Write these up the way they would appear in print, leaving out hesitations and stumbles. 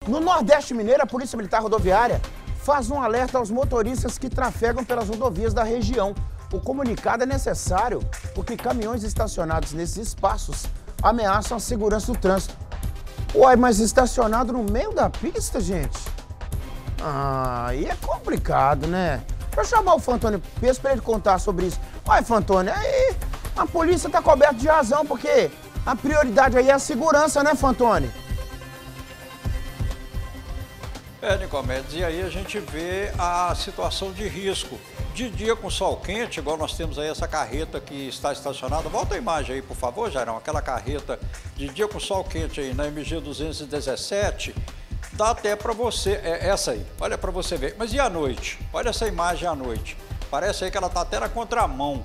No Nordeste Mineiro, a Polícia Militar Rodoviária faz um alerta aos motoristas que trafegam pelas rodovias da região. O comunicado é necessário porque caminhões estacionados nesses espaços ameaçam a segurança do trânsito. Uai, mas estacionado no meio da pista, gente? Aí é complicado, né? Deixa eu chamar o Fantônio Peso para ele contar sobre isso. Uai, Fantônio, aí a polícia tá coberta de razão, porque a prioridade aí é a segurança, né, Fantônio? Nicomedes, e aí a gente vê a situação de risco. De dia com sol quente, igual nós temos aí essa carreta que está estacionada. Volta a imagem aí, por favor, Jairão. Aquela carreta de dia com sol quente aí na MG 217, dá até para você, essa aí, olha para você ver. Mas e à noite? Olha essa imagem à noite. Parece aí que ela está até na contramão.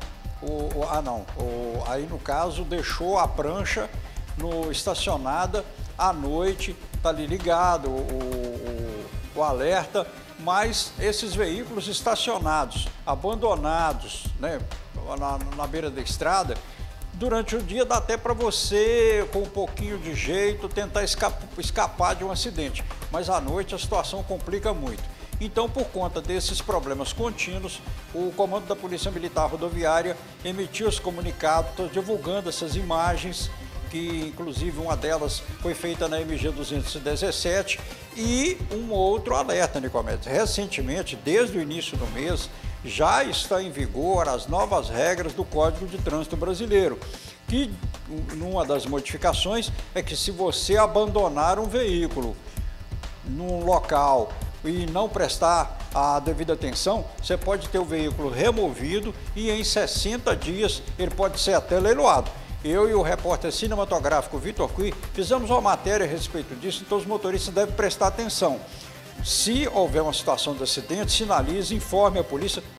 Aí no caso deixou a prancha estacionada à noite, tá ali ligado o alerta, mas esses veículos estacionados, abandonados, né, na beira da estrada, durante o dia dá até para você, com um pouquinho de jeito, tentar escapar de um acidente, mas à noite a situação complica muito. Então, por conta desses problemas contínuos, o comando da Polícia Militar Rodoviária emitiu esse comunicado, divulgando essas imagens, que inclusive uma delas foi feita na MG 217, e um outro alerta, Nicomedes. Recentemente, desde o início do mês, já está em vigor as novas regras do Código de Trânsito Brasileiro, que uma das modificações é que se você abandonar um veículo num local e não prestar a devida atenção, você pode ter o veículo removido e em 60 dias ele pode ser até leiloado. Eu e o repórter cinematográfico Vitor Cui fizemos uma matéria a respeito disso, então os motoristas devem prestar atenção. Se houver uma situação de acidente, sinalize, informe a polícia.